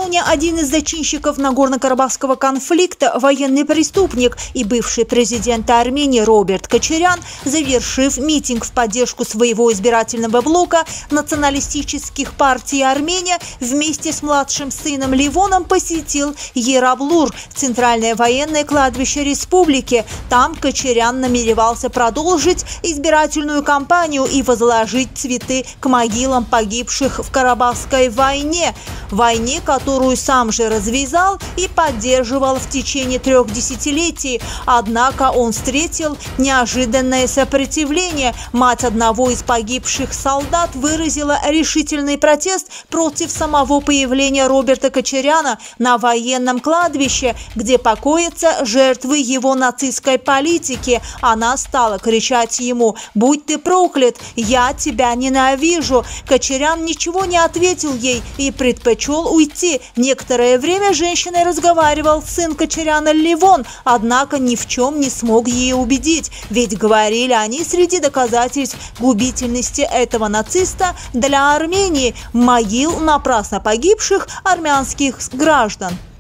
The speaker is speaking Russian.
Накануне один из зачинщиков Нагорно-Карабахского конфликта, военный преступник и бывший президент Армении Роберт Кочарян, завершив митинг в поддержку своего избирательного блока националистических партий Армения, вместе с младшим сыном Левоном посетил Ераблур, центральное военное кладбище республики. Там Кочарян намеревался продолжить избирательную кампанию и возложить цветы к могилам погибших в Карабахской войне, которую сам же развязал и поддерживал в течение 3 десятилетий. Однако он встретил неожиданное сопротивление. Мать одного из погибших солдат выразила решительный протест против самого появления Роберта Кочаряна на военном кладбище, где покоятся жертвы его нацистской политики. Она стала кричать ему: «Будь ты проклят, я тебя ненавижу». Кочарян ничего не ответил ей и предпочел уйти. Некоторое время с женщиной разговаривал сын Кочаряна Левон, однако ни в чем не смог ее убедить, ведь говорили они среди доказательств губительности этого нациста для Армении — могил напрасно погибших армянских граждан.